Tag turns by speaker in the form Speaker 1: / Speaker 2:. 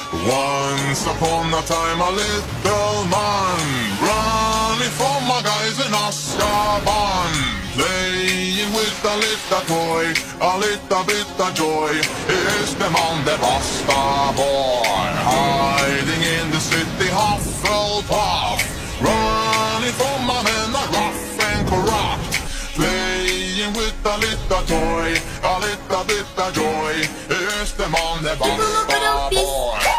Speaker 1: Once upon a time a little man running from my guys in Azkaban, playing with a little toy, a little bit of joy. Is the man the Basta boy, hiding in the city Hufflepuff, running from my men are rough and corrupt, playing with a little toy, a little bit of joy. Is the man the Basta boy.